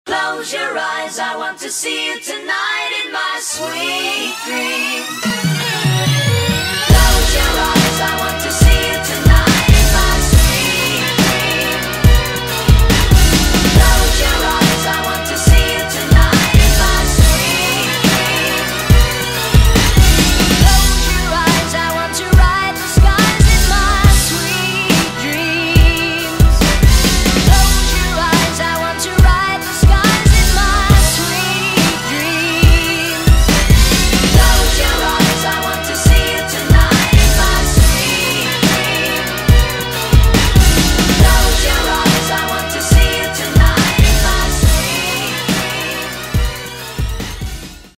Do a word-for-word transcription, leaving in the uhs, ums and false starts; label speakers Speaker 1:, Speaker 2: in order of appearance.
Speaker 1: Close your eyes, I want to see you tonight in my sweet dream. Close your eyes, I want to see you tonight.